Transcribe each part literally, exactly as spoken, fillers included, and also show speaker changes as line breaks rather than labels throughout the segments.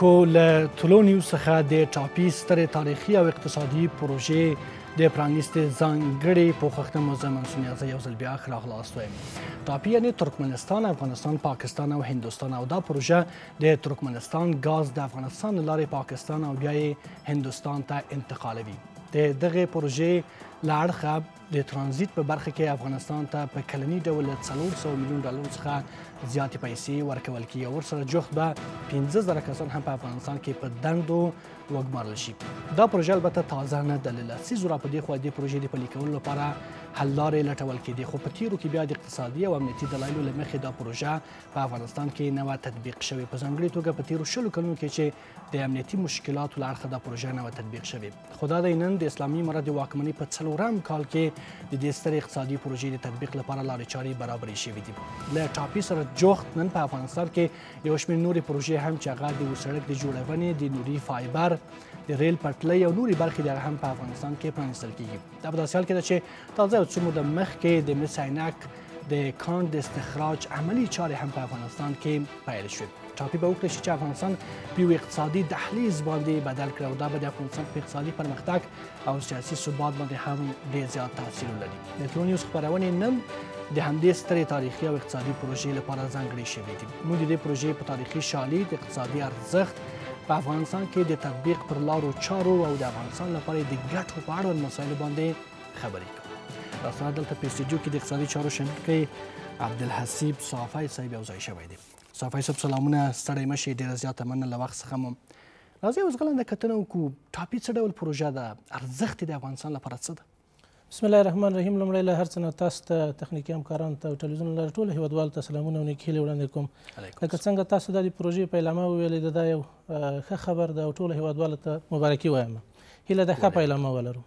لیدونکو له ټولو نیوز څخه د ټاپي سترې تاریخي او اقتصادي پروژې د پرانیستې ځانګړې پوښښ موضوع منصور زه یو ځل بیا ښه راغلاست وایم. ټاپي یعنې ترکمنستان، افغانستان، پاکستان او هندوستان، او دا پروژه د ترکمنستان ګاز د افغانستان له لارې پاکستان او بیا یې هندوستان ته انتقالوي. د دغې پروژې له اړخه د ترانزیت په برخه کې افغانستان ته په کلني ډول له څلور سوه میلیون ډالرو څخه زیاتې پیسې ورکول کېږي او ورسره جوخت به پنځه زره کسان هم په افغانستان کې په دندو وګمارل شي. دا پروژه البته تازه نه ده، له لسیزو را په دې خوا دې پروژې د پلي کولو لپاره حل لارې لټول کېدې، خو په تیرو کې بیا د اقتصادي او امنیتي دلایلو له مخې دا پروژه په افغانستان کې نه وه تطبیق شوې. په ځانګړې توګه په تیرو شلو کلونو کې چې د امنیتي مشکلاتو له اړخه دا پروژه نه وه تطبیق شوې. خو دا دی نن د اسلامي امارت د واکمنۍ په څلورم کال کې د دې سترې اقتصادي پروژې د تطبیق لپاره لارې چارې برابرې شوې دي. له ټاپي سره جوخت نن په افغانستان کې یو شمېر نورې پروژې هم چې هغه د سړک د جوړونې، د نوري فایبر، د ریل پټلۍ او نورې برخې د هغه هم په افغانستان کې پرانیستل کېږي. دا په داسې حال کې ده چې تازه یو څه موده مخکې د مس عینک د کان د استخراج عملي چارې هم په افغانستان کې پیل شوې. ټاپي به وکړی شي چې افغانستان په یو اقتصادي دهلیز باندې بدل کړي او دا به د افغانستان په اقتصادي پرمختګ او سیاسي ثبات باندې هم ډېر زیات تاثیر ولري. د ټولو نیوز خپرونې نن د همدې سترې تاریخي او اقتصادي پروژې لپاره ځانګړې شوې دي. موږ د دې پروژې په تاریخي شالید، اقتصادي ارزښت، په افغانستان کې د تطبیق پر لارو چارو او د افغانستان لپاره د ګټو په اړوند مسایلو باندې خبرې کوو. راسره دلته په استودیو کې د اقتصادي چارو شنونکی عبدالحسیب صافی صاحب یو ځای شوی دی. صافی صاحب سلامونه، ستړی مه شئ، ډېره زیاته مننه له وخت څخه مو. راځئ اوس غلنده کتنه وکړو، ټاپي څه ډول پروژه ده، ارزښت یې د افغانستان لپاره څه ده؟
بسم الله الرحمن الرحیم. لومړی له هر څه نه تاسو ته، تخنیکي همکارانو ته او ټلویزیون له لارې ټولو هېوادوالو ته سلامونه او نیکې هیلې وړاندې کوم. لکه څنګه تاسو دا د پروژې پیلامه وویلې، د دا یو ښه خبر ده او ټولو هېوادوالو ته مبارکي وایم. هیله ده ښه پیلامه ولرو.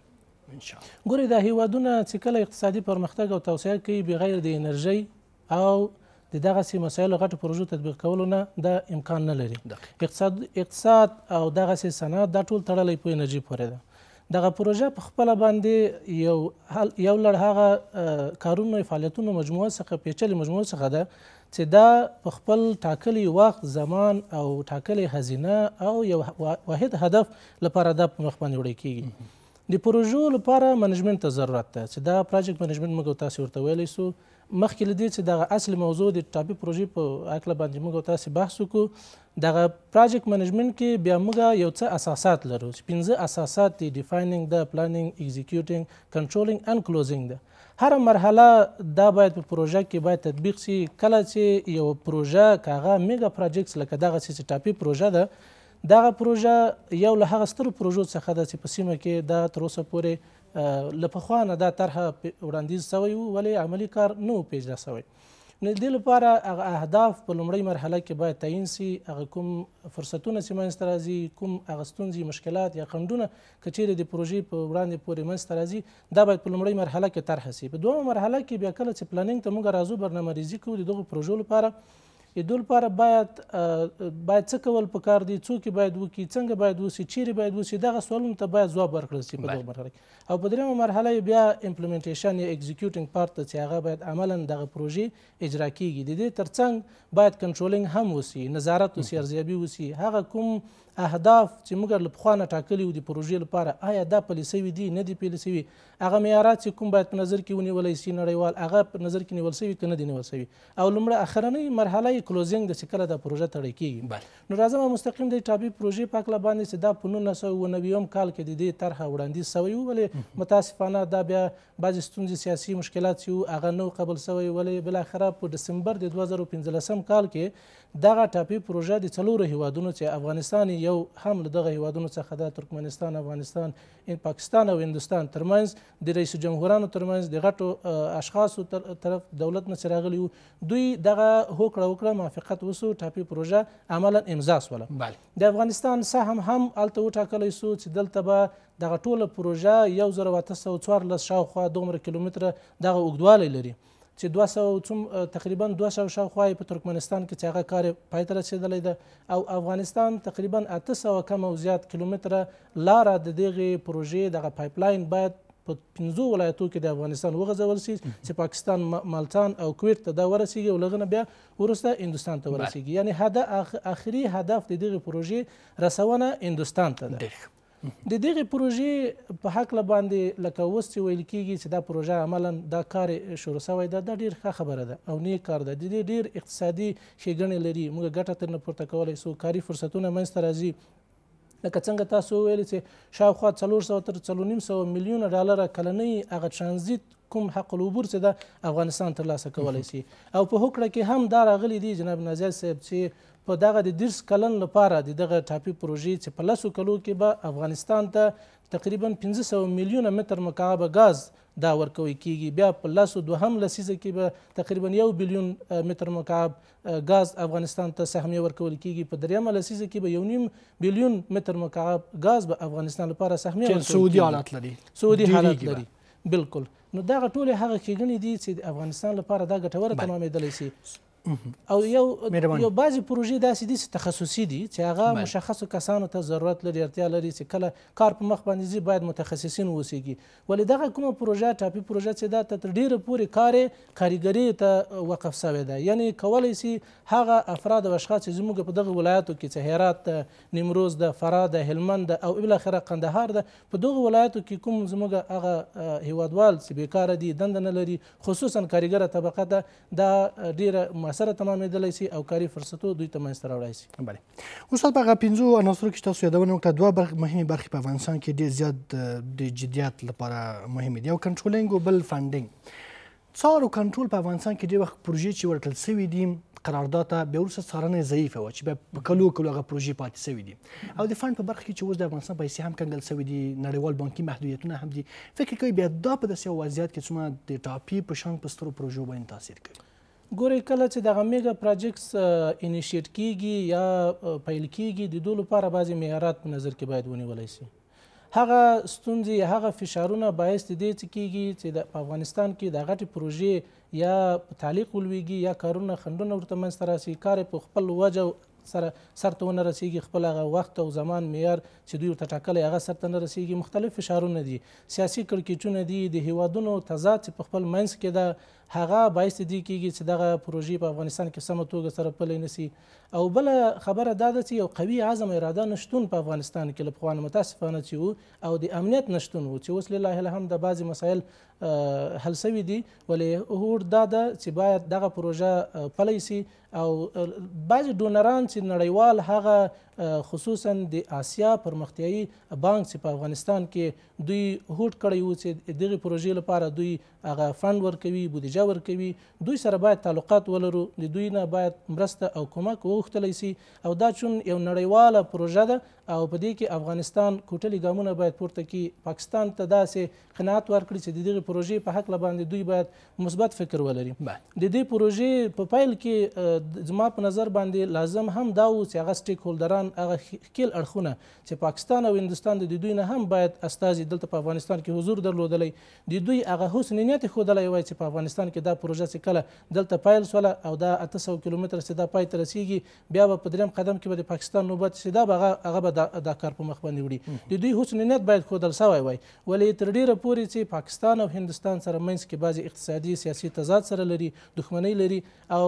ګورئ، دا هېوادونه چې کله اقتصادي پرمختګ او توسعه کوي بغیر د انرژۍ او د دغسې مسایلو غټو پروژو تطبیق کولو نه دا امکان نه لري. اقتصاد اقتصاد او دغسې صنعت دا ټول تړلی په انرژي پورې ده. دغه پروژه په خپله باندې یو یو لړ هغه کارونو فعالیتونو مجموعه څخه پیچلې مجموعه څخه ده چې دا په خپل ټاکلی وخت، زمان او ټاکلی هزینه او یو واحد هدف لپاره دا په مخ باندې وړی کېږي. د پروژو لپاره منیجمنت ته ضرورت ده چې دا پراجیکټ منیجمنت موږ او تاسې ورته ویلی سو. مخکې له دې چې دغه اصل موضوع د ټاپي پروژې په هکله باندې موږ او تاسې بحث وکړو، دغه پراجیکټ منیجمنت کې بیا موږ یو څه اساسات لرو چې پنځه اساسات دي: ډیفاینینګ ده، پلانینګ، ایگزیکیوټینګ، کنټرولینګ اند کلوزینګ ده. هره مرحله دا باید په پروژه کې باید تطبیق شي. کله چې یو پروژه که هغه میګا پراجیکټس لکه دغسې چې ټاپي پروژه ده، دغه پروژه یو له هغه سترو پروژو څخه ده چې په سیمه کې دا تر اوسه پورې له پخوا نه دا طرحه وړاندیز سوی و ولې عملي کار نه و پیژده سوی. نو د دې لپاره هغه اهداف په لومړۍ مرحله کې باید تعیین سي. هغه کوم فرصتونه چې منځته راځي، کوم هغه ستونزې، مشکلات یا خنډونه که چیرې د پروژې په وړاندې پورې منځته راځي، دا باید په لومړۍ مرحله کې طرحه سي. په دویمه مرحله کې بیا کله چې پلانینګ ته موږ راځو، برنامه ریزي کوو د دغو پروژو لپاره. د دې لپاره باید باید څه کول پکار دي، څوک یې باید وکړي، څنګه باید وسي، چیرې باید وسي، دغه سوالونو ته باید ځواب ورکړل سي په دغه مرحله کې. او په دریمه مرحله یې بیا امپلیمنټیشن یا ایگزیکیوټینګ پارت ته چې هغه باید عملا دغه پروژې اجرا کیږي. د دې ترڅنګ باید کنټرولینګ هم وسي، نظارت وسي، ارزیابي وسي. هغه کوم اهداف چې موږ له پخوا نه ټاکلي وو د پروژې لپاره، آیا دا پلي سوي دي، نه دي پلي سوي، هغه معیارات چې کوم باید په نظر کې ونیولی سي نړیوال، هغه په نظر کې نیول سوي که نه دي نیول سوي. او لومړی اخرنۍ مرحله یې کلوزینګ ده چې کله دا پروژه تړی کېږي. نو راځم مستقیم د ټاپي پروژې په هکله باندې چې دا په نولس سوه اووه نوي کال کې د دې طرحه وړاندیز سوی و، ولې متاسفانه دا بیا بعضې ستونزې، سیاسي مشکلات چې وو هغه نه قبول سوی، ولې بالاخره په ډسمبر د دوه زره پنځلسم کال کې دغه ټاپي پروژه د څلورو هیوادونو چې افغانستان یو هم له دغه هیوادونو څخه ده، ترکمنستان، افغانستان، پاکستان او هندوستان ترمنځ د رئیس جمهورانو ترمنځ د غټو اشخاصو طرف دولت نه چې راغلي وو، دوی دغه هوکړه وکړه، موافقت وسو، ټاپي پروژه عملا امضا سوله. د افغانستان سهم هم هلته وټاکلی سو چې دلته به دغه ټوله پروژه یو زره اته سوه څوارلس شاوخوا دومره کیلومتره دغه اوږدوالی لري چې دوه سوه څوم تقریبا دوه سوه شاوخوا یې په ترکمنستان کې چې هغه کار یې پای ته رسېدلی ده، او افغانستان تقریبا اته سوه کم او زیات کیلومتره لاره د دغې پروژې دغه پایپ لاین باید په پنځو ولایتو کې د افغانستان وغځول سي چې پاکستان مالتان او کویت ته دا ورسیږي او له هغه نه بیا وروسته هندوستان ته ورسیږي یعنی هدف آخري هدف د دغې پروژې رسونه هندوستان ته ده د دغې پروژې په هکله باندې لکه اوس چې ویل کېږي چې دا پروژه عملا دا کار شروع شوی ده دا ډېر ښه خبره ده او نیک کار ده د دې ډېر اقتصادي ښېګڼې لري موږ ګټه ترنه پورته کولی سو کاري فرصتونه منځته راځي لکه څنګه تاسو وویل چې شاوخوا څلور سوه تر څلور نیم سوه میلیونه ډالره کلنۍ هغه ټرانزیت کوم حق العبور چې ده افغانستان ترلاسه کولی شي او په هوکړه کې هم دا راغلی دی جناب نازیه صاحب چې په دغه د دیرش کلن لپاره د دغه ټاپي پروژې چې په لسو کلو کې به افغانستان ته تقریبا پنځه سوه میلیونه متر مکعبه ګاز دا ورکوي کېږي بیا په لسو دوهم لسیزه کې به تقریبا یو بیلیون متر مکعب ګاز افغانستان ته سهمیه ورکول کېږي په دریمه لسیزه کې به یو نیم بیلیون متر مکعب ګاز به افغانستان لپاره سهمیه ورکول
سعودي حالت لري
سعودي حالت لري بالکل نو دغه ټولې هغه ښېګڼې دي چې د افغانستان لپاره دا ګټوره تمامېدلی شي او یو یو بعضې پروژې داسې دي چې تخصصي دي چې هغه مشخصو کسانو ته ضرورت لري اړتیا لري چې کله کار په مخ باندې ځي باید متخصصین واوسیږي ولې دغه کومه پروژه ټاپي پروژه چې دا تر ډېره پورې کار کاریګري ته وقف شوی ده یعنی کولی شي هغه افراد او اشخاص چې زموږ په دغه ولایاتو کې چې هرات ده نیمروز ده فراه ده هلمند ده او بالاخره قندهار ده په دغه ولایاتو کې کوم زموږ هغه هیوادوال چې بیکاره دي دنده نه لري خصوصا کاریګره طبقه ده دا ډېره سره تمامېدلی شي او کاري فرصتو دوی ته منځته راوړی شي
بله استاد په هغه پنځو عناصرو کې تاسو یادونه وکړه دوه مهمې برخې په افغانستان کې ډېر زیات د جدیت لپاره مهمې دي یو کنټرولینګ او بل فنډینګ څار او کنټرول په افغانستان کې ډېر وخت پروژې چې ورکړل سوي دي قرارداد ته بیا وروسته څارنه ضعیفه وه چې بیا په کلو کلو هغه پروژې پاتې سوي دي او د فنډ په برخه کې چې اوس د افغانستان پیسې هم کنګل سوي دي نړیوال بانکي محدودیتونه هم دي فکر کوي بیا دا په داسې وضعیت کې څومره د ټاپي په شان په سترو پروژو باندې تاثیر کوي
ګورئ کله چې دغه میګا پراجکټس انیشیټ کیږي یا پیل کیږي د دوی لپاره بعضې معیارات په نظر کې باید ونیولی شي هغه ستونزې هغه فشارونه باعث د دې څه کیږي چې په افغانستان کې د غټې پروژې یا په تعلیق ولویږي یا کارونه خنډونه ورته منځته راسي کار په خپل وجه سره سرته ونه رسیږي خپل هغه وخت او زمان معیار چې دوی ورته ټاکلی هغه سرته نه رسیږي مختلف فشارونه دي سیاسي کړکېچونه دي د هیوادونو تضاد چې په خپل منځ کې ده هغه باعث دې کېږي چې دغه پروژې په افغانستان کې سمه توګه سره پلی نه سي او بله خبره دا ده چې یو قوي عزم اراده نشتون په افغانستان کې له پخوا نه متاسفانه چې و او د امنیت نشتون و چې اوس لله الحمد د بعضې مسایل حل سوي دي ولې هوډ دا ده چې باید دغه پروژه پلی سي او بعضې ډونران چې نړیوال هغه خصوصا د آسیا پرمختیایي بانک چې په افغانستان کې دوی هوډ کړی و چې دغې پروژې لپاره دوی هغه فنډ ورکوي بودیجه ورکوي دوی سره باید تعلقات ولرو د دوی نه باید مرسته او کمک وغوښتلی سي او دا چون یو نړیواله پروژه ده او په دې کې افغانستان کوټلي ګامونه باید پورته کړي پاکستان ته داسې قناعت ورکړي چې د دغې پروژې په هکله باندې دوی باید مثبت فکر ولري د دې پروژې په پیل کې زما په نظر باندې لازم هم دا و چې هغه سټیک هولډران هغه ښکیل اړخونه چې پاکستان او هندوستان د دوی نه هم باید استازي دلته په افغانستان کې حضور درلودلی د دوی هغه حسن نیت یې ښودلی وای چې په افغانستان کې دا پروژه چې کله دلته پیل سوله او دا اته سوه کیلومتره چې دا پای ته رسیږي بیا به په درېیم قدم کې به د پاکستان نوبت شي دا به هغه به دا کار په مخ باندې وړي د دوی حسن نیت باید ښودل سوی وای ولې تر ډېره پورې چې پاکستان او هندوستان سره منځ کې بعضې اقتصادي سیاسي تضاد سره لري دښمنۍ لري او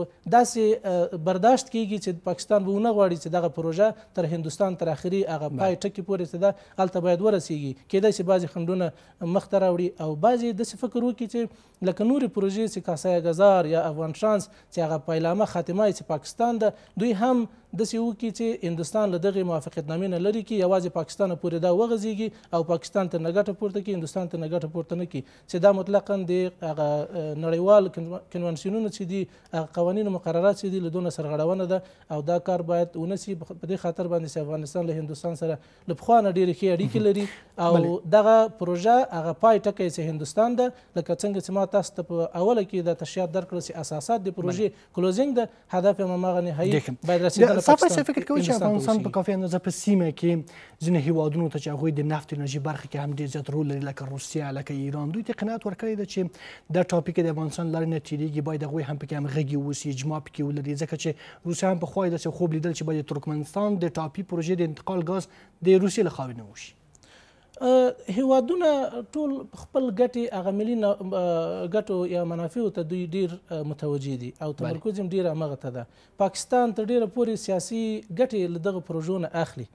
داسې برداشت کیږي چې پاکستان به ونه غواړي چې دغه پروژه تر هندوستان تر اخري هغه پای ټکي پورې چې ده هلته باید ورسیږي کیدای شي بعضې خنډونه مخته راوړي او بعضې داسې فکر وکړي چې لکه نورې پروژې چې کاسای ګزار یا افغان ترانس چې هغه پیلامه خاتمه چې پاکستان ده دوی هم داسې وکړي چې هندوستان له دغې موافقتنامې نه لرې کړي یوازې پاکستان پورې دا وغځېږي او پاکستان ته نه ګټه پورته کړي هندوستان ته نه ګټه پورته نه کړي چې دا مطلقا د هغه نړیوال کنونسیونونه چې دي هغه قوانینو مقررات چې دي له دونه سرغړونه ده او دا کار باید ونه سي په دې خاطر باندې چې افغانستان له هندوستان سره له پخوا نه ډېرې ښې اړیکې لري او دغه پروژه هغه پای ټکی چې هندوستان ده لکه څنګه چې ما تاسو ته په اوله کې دا تشریحات درکړل چې اساسات د پروژې کلوزینګ ده هدف یې هماغه نهایي باید رسېدل
تاسو فکر کوئ چې افغانستان په کافي اندازه په سیمه کې ځینې هیوادونو ته چې هغوی د نفت انرژي برخه کې هم ډېر زیات رول لري لکه روسیه لکه ایران دوی ته قناعت ورکړی ده چې دا ټاپیک د افغانستان لارې نه تېرېږي باید هغوی هم پکې همغږي واوسي اجماع پکې ولري ځکه چې روسیه هم پخوا یې داسې خوب لیدل چې باید د ترکمنستان د ټاپي پروژې د انتقال ګاز د روسیې له خاورې نه وشي
هیوادونه ټول خپل ګټې هغه ملي ګټو یا منافعو ته دوی ډېر متوجه دي او تمرکز یې ډېر همغه ته ده. پاکستان تر ډېره پورې سیاسي ګټې له دغه پروژو نه اخلي،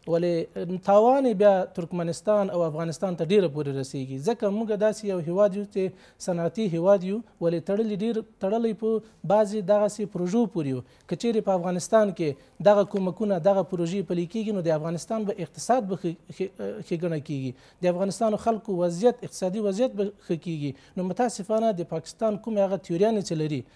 ولې تاوان بیا ترکمنستان او افغانستان ته ډیره پورې رسیږي، ځکه موږ داسې یو هیواد یو چې صنعتي هیواد یو، ولې تړلی ډیر تړلی په بعضې دغسې پروژو پورې یو. که چیرې په افغانستان کې دغه کومکونه دغه پروژې پلي کیږي نو د افغانستان به اقتصاد به ښېګڼه کیږي، د افغانستان خلکو وضعیت اقتصادي وضعیت به ښه کیږي. نو متاسفانه د پاکستان کومې هغه تیوریانې چې لري،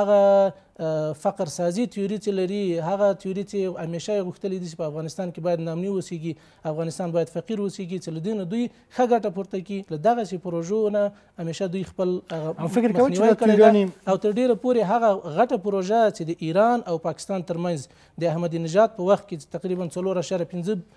هغه فقر سازي تیوري چې لري، هغه تیوري چې همیشه یې غوښتلي دي چې په افغانستان کې باید نامني اوسیږي، افغانستان باید فقیر اوسیږي، چې له دې نه دوی ښه ګټه پورته کړي. له دغسې پروژو نه همیشه دوی خپل مخنیوی کړی ده او تر ډېره پورې هغه غټه پروژه چې د ایران او پاکستان ترمنځ د احمدي نژاد په وخت کې تقریبا څلور اعشاریه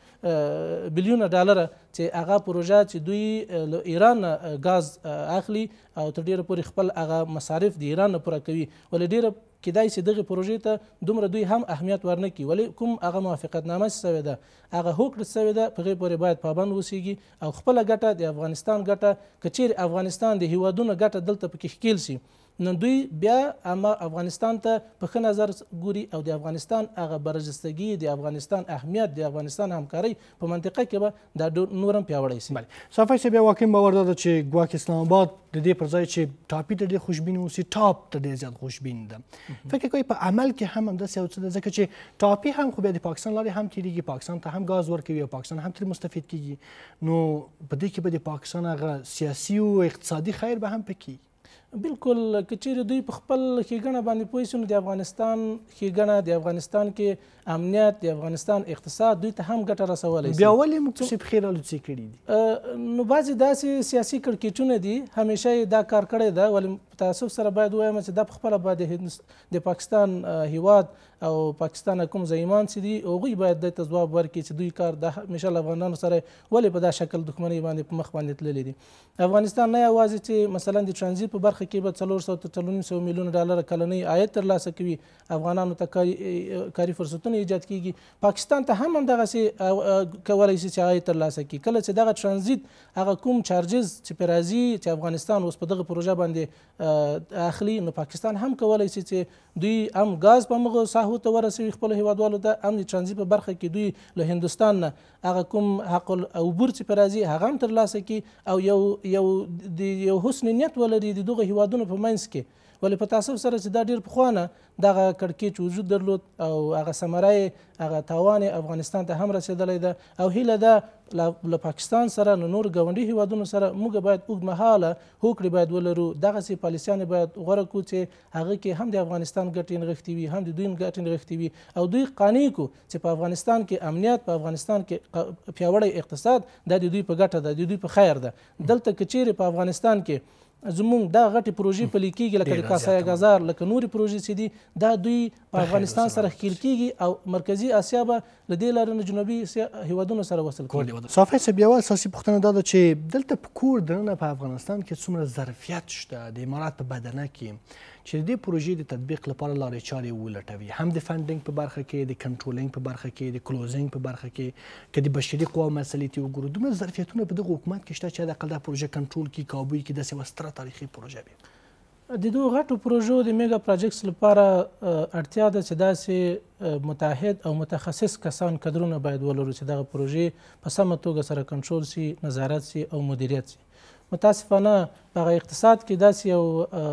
پنځه بلیونه ډالره چې هغه پروژه چې دوی له ایران نه ګاز اخلي او تر ډېره پورې خپل هغه مصارف د ایران نه پوره کوي، ولې ډېره کیدای شي دغې پروژې ته دومره دوی هم اهمیت ورنه کړي، ولې کوم هغه موافقتنامه چې سوې ده هغه هوکړه سوې ده په هغې پورې باید پابند اوسیږي او خپله ګټه د افغانستان ګټه که چیرې افغانستان د هیوادونو ګټه دلته پکې ښکیل شي نو دوی بیا اما افغانستان ته په ښه نظر ګوري او د افغانستان هغه برجستګي، د افغانستان اهمیت، د افغانستان همکارۍ په منطقه کې به دا نور هم پیاوړی شي.
صافی صاحب، یو واقعي باور دا ده چې ګواکې اسلام آباد د دې پر ځای چې ټاپي ته ډېر خوشبین اوسي، ټاپ ته ډېر زیات خوشبین ده. فکر کوئ په عمل کې هم همداسې یو څه ده، ځکه چې ټاپي هم خو بیا د پاکستان لارې هم تېرېږي، پاکستان ته هم ګاز ورکوي او پاکستان هم ترې مستفید کېږي، نو په دې کې به د پاکستان هغه سیاسي او اقتصادي خیر به هم پکې.
بالکل، که چیرې دوی په خپل ښېګڼه باندې پوه شي نو د افغانستان ښېګڼه، د افغانستان کې امنیت، د افغانستان اقتصاد دوی ته هم ګټه رسولی شي.
بیا ولې موږ پسې پښې رالوڅې کړي
دي؟ نو بعضې داسې سیاسي کړکېچونه دي، همیشه یې دا کار کړی ده، ولې په تاسف سره باید ووایم چې دا پخپله باید د پاکستان هیواد او پاکستان کوم زعیمان چې دي هغوی باید دې ته ځواب ورکړي چې دوی کار د همیشه له افغانانو سره ولې په دا شکل دښمنۍ باندې په مخ باندې تللي دي. افغانستان نه یوازې چې مثلا د ټرانزیت په برخه کې به څلور سوه تر څلور نیم سوه میلیونه ډالره کلنۍ عاید ترلاسه کوي، افغانانو ته کاري فرصتونه ایجاد کیږي، پاکستان ته هم همدغسې کولی شي چې عاید ترلاسه کړي. کله چې دغه ټرانزیت هغه کوم چارجز چې پرې راځي چې افغانستان اوس په دغه پروژه باندې اخلي، نو پاکستان هم کولی شي چې دوی هم ګاز په همغو ساحو ته ورسوي خپلو هیوادوالو ته، هم د ټرانزیت په برخه کې دوی له هندوستان نه هغه کوم حق العبور چې پرې راځي هغه هم ترلاسه کړي او یو یو د یو حسن نیت ولري د دغو هیوادونو په منځ کې. ولې په تاسف سره چې دا ډېر پخوا نه دغه کړکېچ وجود درلود او هغه ثمره یې هغه تاوان یې افغانستان ته هم رسېدلی ده او هیله ده له پاکستان سره نو نور ګاونډي هیوادونو سره موږ باید اوږدمهاله هوکړې باید ولرو، دغسې پالیسیانې باید غوره کړو چې هغه کې هم د افغانستان ګټې نغښتې وي، هم د دوی ګټې نغښتې وي او دوی قانع کړو چې په افغانستان کې امنیت، په افغانستان کې پیاوړی اقتصاد دا د دوی په ګټه ده، د دوی په خیر ده. دلته که چیرې په افغانستان کې زمونږ دا غټې پروژې پلي کېږي لکه د کاسای ګازار، لکه نورې پروژې چې دي دا دوی په افغانستان سره ښکیل کېږي او مرکزي اسیا به له دې لارې نه جنوبي هیوادونو سره وصل کړي.
صافی صاحب، یوه اساسي پوښتنه دا ده چې دلته په کور دننه په افغانستان کې څومره ظرفیت شته د امارات په بدنه کې چې د دې پروژې د تطبیق لپاره لارې چارې ولټوي، هم د فنډینګ په برخه کې، د کنټرولینګ په برخه کې، د کلوزینګ په برخه کې، که د بشري قواو مسلې ته وګورو دومره ظرفیتونه په دغه حکومت کې شته چې حداقل دا پروژه کنټرول کړي، کابو کړي، داسې یوه ستره تاریخي پروژه وي.
د دغو غټو پروژو د میګا پروجیکټس لپاره اړتیا ده چې داسې متحد او متخصص کسان کدرونه باید ولرو چې دغه پروژې په سمه توګه سره کنټرول شي، نظارت شي او مدیریت شي. متاسفانه په هغه اقتصاد کې داسې یو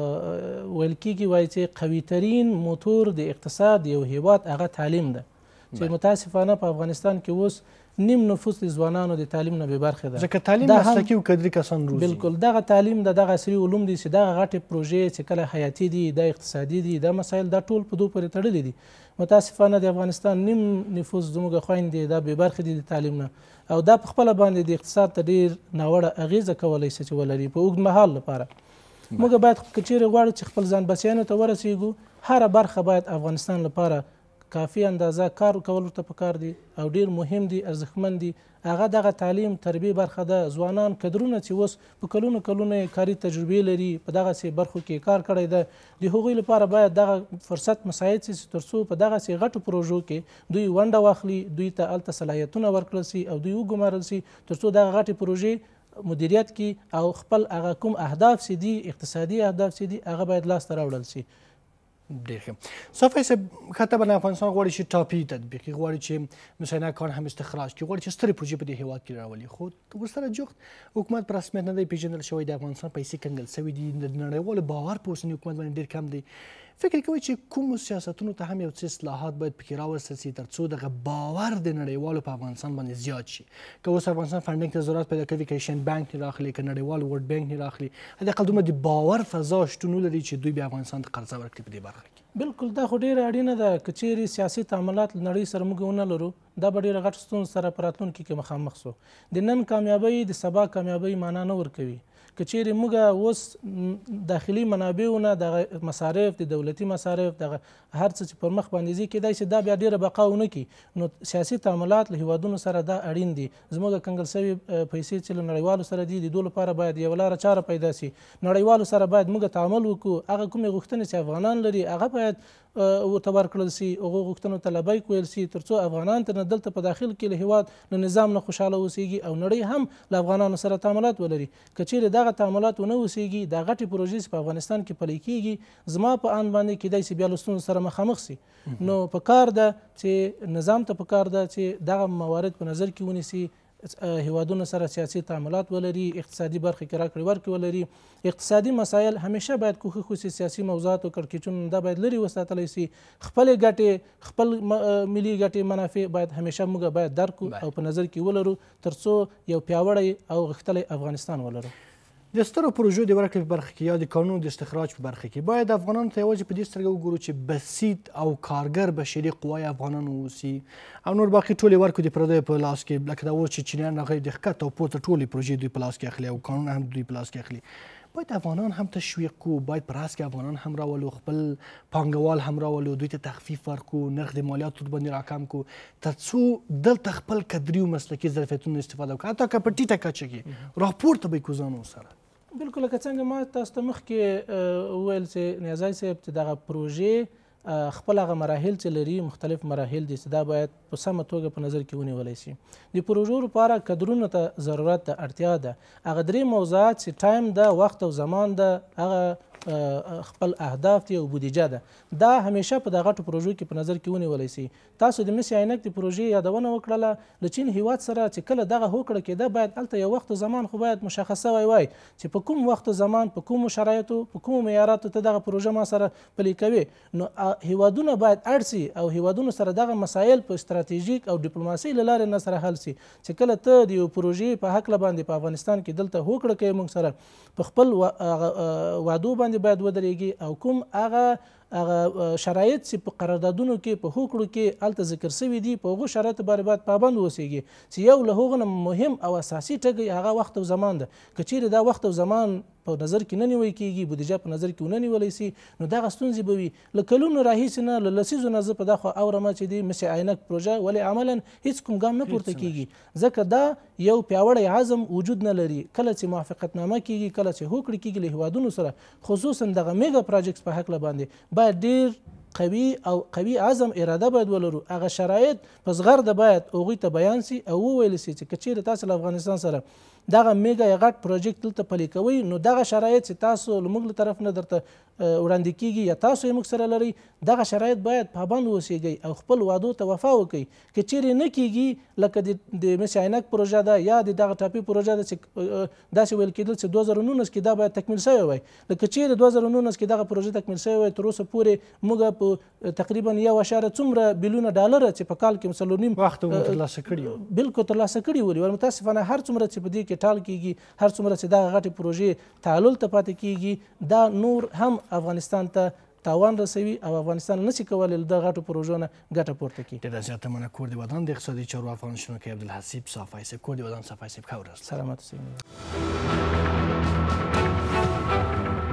ویل کېږي وایي چې قوي ترین موتور د اقتصاد یو هیواد هغه تعلیم ده، چې متاسفانه په افغانستان کې اوس نیم نفوس د ځوانانو د تعلیم نه بې برخې ده،
ځکه تعلیم مسلکي او کدري کسان روزي.
بالکل دغه تعلیم د دغه عصري علوم دي چې دغه غټې پروژې چې کله حیاتي دي، دا اقتصادي دي، دا مسایل دا ټول په دو پورې تړلي دي. متاسفانه د افغانستان نیم نفوس زموږ خویندې دا بې برخې دي د تعلیم نه او دا په خپله باندې د اقتصاد ته ډېر ناوړه اغېزه کولی شي چې ولري په اوږد مهال لپاره. موږ باید که چیرې غواړو چې خپل ځان بسیاینو ته ورسیږو، هره برخه باید افغانستان لپاره کافي اندازه کار کول ورته پکار دي او ډېر مهم دي ارزښتمن دي هغه دغه تعلیم تربیې برخه ده ځوانان کدرونه چې اوس په کلونو کلونه کاري تجربې لري په دغسې برخو کې کار کړی ده د هغوی لپاره باید دغه فرصت مساعد سي تر څو په دغسې غټو پروژو کې دوی ونډه واخلي دوی ته هلته صلاحیتونه ورکړل سي او دوی وګمارل سي تر څو دغه غټې پروژې مدیریت کې او خپل هغه کوم اهداف چې دي اقتصادي اهداف چې دي هغه باید لاسته راوړل سي
ډېر ښه صافی صاحب ښه طبعا افغانستان غواړي چې ټاپي تطبیق کړي غواړي چې مسینه کان هم استخراج کړي غواړي چې سترې پروژې په دې هېواد کې راولي خو ورسره جوخت حکومت په رسمیت نه دی پیژندل شوی د افغانستان پیسې کنګل شوي دي د نړیوالو باور په اوسني حکومت باندې ډېر کم دی فکر کوئ چې کومو سیاستونو ته هم یو څه اصلاحات باید پکې راوستل سي تر څو دغه باور د نړیوالو په افغانستان باندې زیات شي که اوس افغانستان فنډینګ ته ضرورت پیدا کوي که ایشین بانک نه راخلي که نړیوال ورلډ بانک نه راخلي حداقل دومره د باور فضا شتون ولري چې دوی بیا افغانستان ته قرضه ورکړي په دې برخه کې
بالکل دا خو ډېره اړینه ده که چیرې سیاسي تعاملات له نړۍ سره موږ ونه لرو دا به ډېره غټ ستونزو سره په راتلونکي کې مخامخ سو د نن کامیابۍ د سبا کامیابۍ معنا نه ورکوي که چیرې موږ اوس داخلي منابعو نه دغه مصارف د دولتي مصارف دغه هر څه چې پر مخ باندې ځي کیدای شي دا بیا ډېره بقا ونه کړي نو سیاسي تعاملات له هیوادونو سره دا اړین دي زموږ کنګل سوي پیسې چې له نړیوالو سره دي د دوی لپاره باید یوه لاره چاره پیدا سي نړیوالو سره باید موږ تعامل وکړو هغه کومې غوښتنې چې افغانان لري هغه باید ورته ورکړل سي هغو غوښتنو ته لبیک ویل سي تر څو افغانان تر نه دلته په داخل کې له هیواد له نظام نه خوشحاله اوسیږي او نړۍ هم له افغانانو سره تعاملات ولري که چیرې دغه تعاملات ونه اوسیږي دا غټې پروژې چې په افغانستان کې پلی کیږي زما په آن باندې کیدای شي بیا له ستونزو سره مخامخ سي نو په کار ده چې نظام ته په کار ده چې دغه موارد په نظر کې ونیسي هیوادونو سره سیاسي تعاملات ولري اقتصادي برخې کې راکړې ورکړې ولري اقتصادي مسایل همیشه باید کوښښ وشي سیاسي موضوعات او کړکېچونه دا باید لرې وساتلی سي خپلې ګټې خپل ملي ګټې منافع باید همیشه موږ باید درک او په نظر کې ولرو تر څو یو پیاوړی او غښتلی افغانستان ولرو
د سترو پروژو د ورکړې په برخه کې یا د قانون د استخراج په برخه کې باید افغانانو ته یوازې په دې سترګه وګورو چې بسیط او کارګر بشري قوای افغانانو اوسي او نور باقي ټولې ورکړو د پردیو په لاس کې لکه دا اوس چې چینیان هغوی د ښکته او پورته ټولې پروژې دوی په لاس کې اخلي او قانون هم دوی په لاس کې اخلي باید افغانان هم تشویق کړو باید په راس کې افغانان هم راولو خپل پانګوال هم راولو دوی ته تخفیف ورکړو نرخ د مالیاتو باندې راکم کړو تر څو دلته خپل کدري او مسلکي ظرفیتونو استفاده وکړو حتی که په ټیټه کچه کې راپورته به یې کړو ځانو سره
بالکل لکه څنګه ما تاسو ته مخکې وویل چې نیازی صاحب چې دغه پروژې خپل هغه مراحل چې لري مختلف مراحل دي چې دا باید په سمه توګه په نظر کې ونیولی شي د پروژو لپاره کدرونو ته ضرورت ده اړتیا ده هغه درې موضوعات چې ټایم ده وخت او زمان ده هغه خپل اهداف دي او بودیجه ده دا همیشه په دغه غټو پروژو کې په نظر کې ونیولی سي تاسو د مس عینک د پروژې یادونه وکړله له چین هیواد سره چې کله دغه هوکړه کېده باید هلته یو وخت زمان خو باید مشخص شوی وای چې په کوم وخت زمان په کومو شرایطو په کومو معیاراتو ته دغه پروژه ما سره پلي کوي نو هیوادونه باید اړ سي او هیوادونو سره دغه مسایل په استراتیژیک او ډیپلوماسۍ له لارې نه سره حل سي چې کله ته د یو پروژې په هکله باندې په افغانستان کې دلته هوکړه کوي موږ سره په خپل وعدو باندې باید ودرېږي او کوم هغه هغه شرایط چې په قراردادونو کې په هوکړو کې هلته ذکر شوي دي په هغو شرایطو باندې باید پابند واوسیږي چې یو له هغو نه مهم او اساسي ټکی هغه وخت او زمان ده که چیرې دا وخت او زمان په نظر کې نه نیوی کېږي بودیجه په نظر کې ونه نیولی سي نو دغه ستونزې به وي له کلونو راهیسې نه له لسیزو نه زه په دا خوا اورم چې د مس عینک پروژه ولې عملا هیڅ کوم ګام نه پورته کېږي ځکه دا یو پیاوړی عزم وجود نه لري کله چې موافقتنامه کېږي کله چې هوکړې کېږي له هیوادونو سره خصوصا دغه میګا پروجیکټس په هکله باندې باید ډېر قوي او قوي عزم اراده باید ولرو هغه شرایط په زغرده باید هغوی ته بیان سي او وویل سي چې که چیرې تاسو له افغانستان سره دغه میګا یا غټ پروجیکټ دلته پلي کوئ نو دغه شرایط چې تاسو له موږ له طرف نه درته وړاندې کېږي یا تاسو یې موږ سره لرئ دغه شرایط باید پابند واوسیږئ او خپل وعدو ته وفا وکړئ که چیرې نه کېږي لکه د مس عینک پروژه ده یا د دغه ټاپي پروژه ده چې داسې ویل کېدل چې دوه زره نولس کې دا باید تکمیل شوی وای لکه چیرې دوه زره نولس کې دغه پروژه تکمیل شوی وای تر اوسه پورې موږ په تقریبا یو اشاره څومره بیلیونه ډالره چې په کال کې څلور نیم
وخت ترلاسه کړي
بالکل ترلاسه کړي ولي ورمتاسفانه هر څومره چې په دې کې ټال کېږي هر څومره چې دغه غټې پروژې تعلل ته پاتې کېږي دا نور هم افغانستان ته تاوان رسوي او افغانستان نشي کولی له دغه غټو پروژو نه ګټه پورته کړي.
ډېره زیاته مننه. کور د ودان د اقتصادي چارو افغان شنونکی عبدالحسیب صافی صاحب. کور د ودان صافی صاحب ښه ورځ.
سلامت اوسئ.